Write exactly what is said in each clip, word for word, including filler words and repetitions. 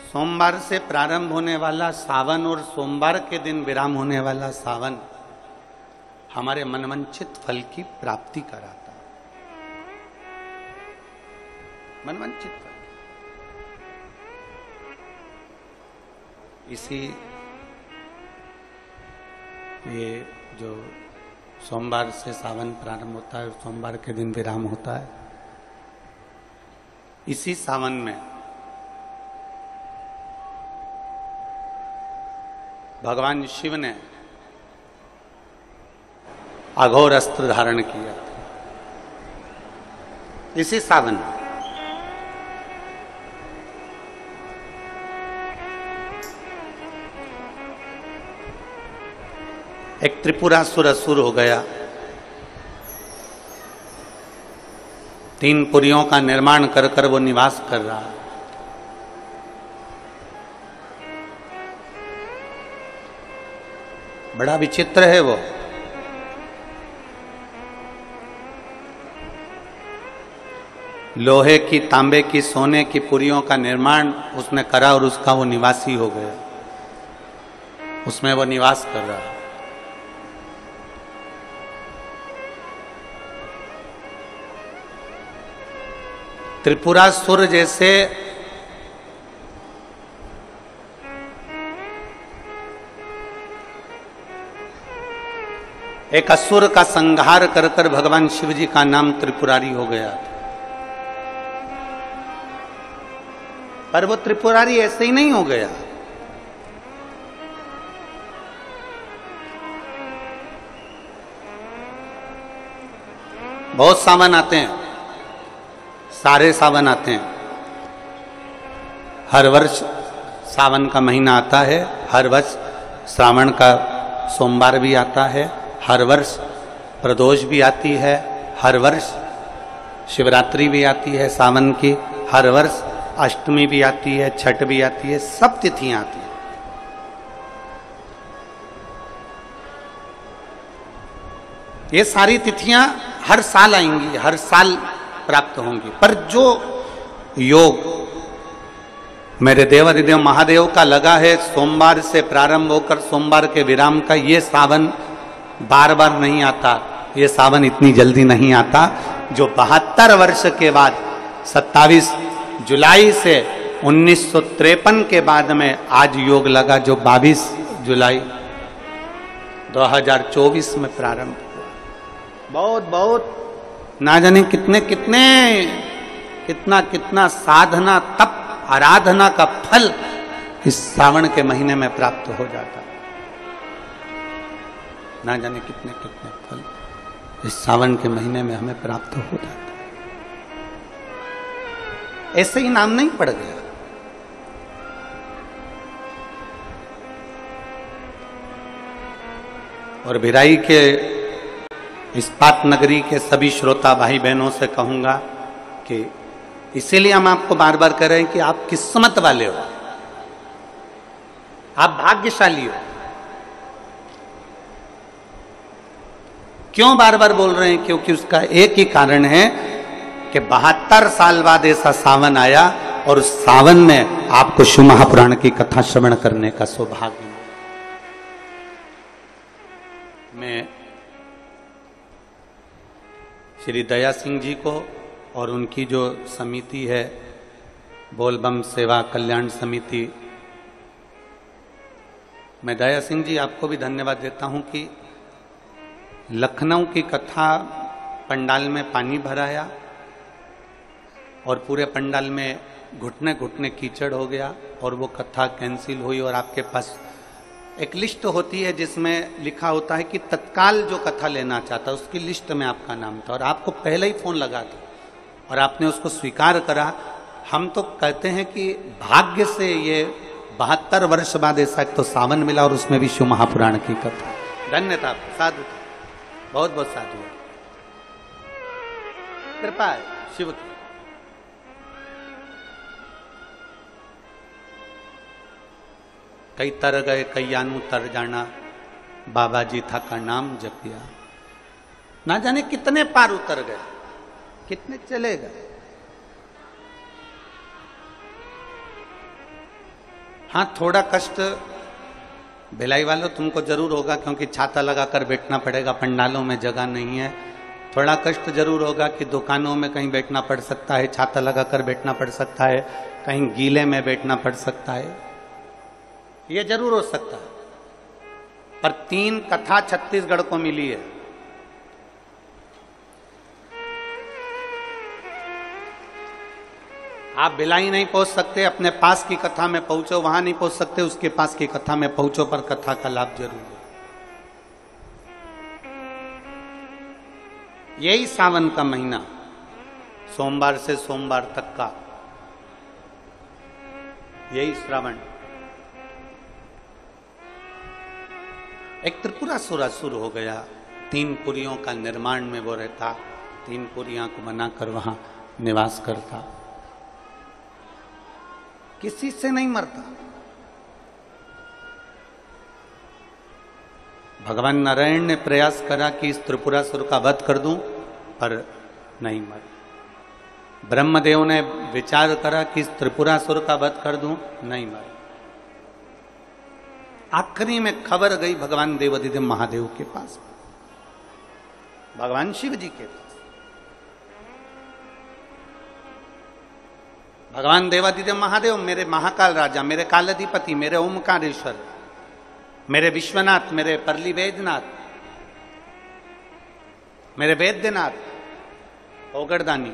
सोमवार से प्रारंभ होने वाला सावन और सोमवार के दिन विराम होने वाला सावन हमारे मनवांछित फल की प्राप्ति कराता है। मनवांछित फल इसी ये जो सोमवार से सावन प्रारंभ होता है, सोमवार के दिन विराम होता है, इसी सावन में भगवान शिव ने अघोर अस्त्र धारण किया था। इसी सावन में एक त्रिपुरासुर असुर हो गया। तीन पुरियों का निर्माण कर कर वो निवास कर रहा है। बड़ा विचित्र है वो। लोहे की, तांबे की, सोने की पुरियों का निर्माण उसने करा और उसका वो निवासी हो गया, उसमें वो निवास कर रहा है। त्रिपुरासुर जैसे एक असुर का संहार कर कर भगवान शिव जी का नाम त्रिपुरारी हो गया। पर वो त्रिपुरारी ऐसे ही नहीं हो गया। बहुत सावन आते हैं, सारे सावन आते हैं। हर वर्ष सावन का महीना आता है, हर वर्ष श्रावण का सोमवार भी आता है, हर वर्ष प्रदोष भी आती है, हर वर्ष शिवरात्रि भी आती है सावन की, हर वर्ष अष्टमी भी आती है, छठ भी आती है, सब तिथियां आती हैं। ये सारी तिथियां हर साल आएंगी, हर साल प्राप्त होंगी। पर जो योग मेरे देवाधिदेव महादेव का लगा है सोमवार से प्रारंभ होकर सोमवार के विराम का, ये सावन बार बार नहीं आता, ये सावन इतनी जल्दी नहीं आता। जो बहत्तर वर्ष के बाद सत्ताईस जुलाई से उन्नीस सौ तिरपन के बाद में आज योग लगा, जो बाईस जुलाई दो हज़ार चौबीस में प्रारंभ हुआ। बहुत बहुत ना जाने कितने कितने कितना कितना साधना, तप, आराधना का फल इस सावन के महीने में प्राप्त हो जाता। ना जाने कितने कितने फल इस सावन के महीने में हमें प्राप्त हो जाता। ऐसे ही नाम नहीं पड़ गया। और भिराई के इस्पात नगरी के सभी श्रोता भाई बहनों से कहूंगा कि इसीलिए हम आपको बार बार कह रहे हैं कि आप किस्मत वाले हो, आप भाग्यशाली हो। क्यों बार बार बोल रहे हैं? क्योंकि उसका एक ही कारण है कि बहत्तर साल बाद ऐसा सावन आया और उस सावन में आपको शिव महापुराण की कथा श्रवण करने का सौभाग्य मिला। मैं श्री दया सिंह जी को और उनकी जो समिति है बोलबम सेवा कल्याण समिति, मैं दया सिंह जी आपको भी धन्यवाद देता हूं कि लखनऊ की कथा पंडाल में पानी भराया और पूरे पंडाल में घुटने घुटने कीचड़ हो गया और वो कथा कैंसिल हुई। और आपके पास एक लिस्ट होती है जिसमें लिखा होता है कि तत्काल जो कथा लेना चाहता, उसकी लिस्ट में आपका नाम था और आपको पहले ही फोन लगा था और आपने उसको स्वीकार करा। हम तो कहते हैं कि भाग्य से ये बहत्तर वर्ष बाद ऐसा एक तो सावन मिला और उसमें भी शिव महापुराण की कथा। धन्यता, साधु, बहुत बहुत साधु, कृपा है शिव की। कई तर गए कईयानु तर जाना, बाबा जी था का नाम जपिया। ना जाने कितने पार उतर गए, कितने चले गए। हाँ, थोड़ा कष्ट भिलाई वालों तुमको जरूर होगा, क्योंकि छाता लगाकर बैठना पड़ेगा, पंडालों में जगह नहीं है। थोड़ा कष्ट जरूर होगा कि दुकानों में कहीं बैठना पड़ सकता है, छाता लगाकर बैठना पड़ सकता है, कहीं गीले में बैठना पड़ सकता है, ये जरूर हो सकता है। पर तीन कथा छत्तीसगढ़ को मिली है। आप भिलाई नहीं पहुंच सकते, अपने पास की कथा में पहुंचो, वहां नहीं पहुंच सकते, उसके पास की कथा में पहुंचो, पर कथा का लाभ जरूर है। यही सावन का महीना, सोमवार से सोमवार तक का, यही श्रावण। एक त्रिपुरासुर असुर हो गया, तीन पुरियों का निर्माण में वो रहता, तीन पुरियां को बनाकर वहां निवास करता, किसी से नहीं मरता। भगवान नारायण ने प्रयास करा कि इस त्रिपुरासुर का वध कर दूं, पर नहीं मरे। ब्रह्मदेव ने विचार करा कि इस त्रिपुरासुर का वध कर दूं, नहीं मरे। आखिरी में खबर गई भगवान देवादिदेव महादेव के पास, भगवान शिव जी के पास। भगवान देवादिदेव महादेव, मेरे महाकाल राजा, मेरे कालाधिपति, मेरे ओमकारेश्वर, मेरे विश्वनाथ, मेरे परली वेदनाथ, मेरे वेद्यनाथ, ओगरदानी,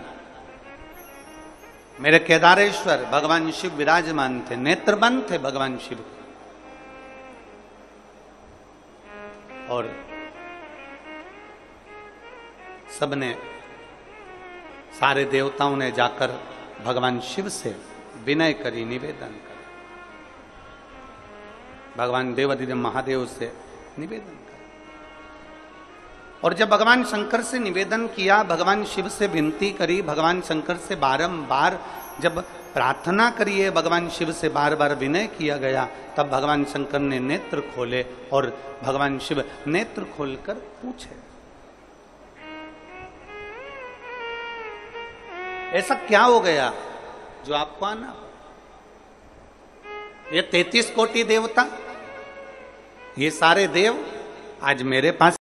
मेरे केदारेश्वर, भगवान शिव विराजमान थे, नेत्रबंद थे भगवान शिव। और सबने, सारे देवताओं ने जाकर भगवान शिव से विनय करी, निवेदन कर, भगवान देवादिदेव महादेव से निवेदन कर। और जब भगवान शंकर से निवेदन किया, भगवान शिव से विनती करी, भगवान शंकर से बारंबार जब प्रार्थना करिए, भगवान शिव से बार बार विनय किया गया, तब भगवान शंकर ने नेत्र खोले और भगवान शिव नेत्र खोलकर पूछे, ऐसा क्या हो गया जो आपको आना? ये तैतीस कोटि देवता, ये सारे देव आज मेरे पास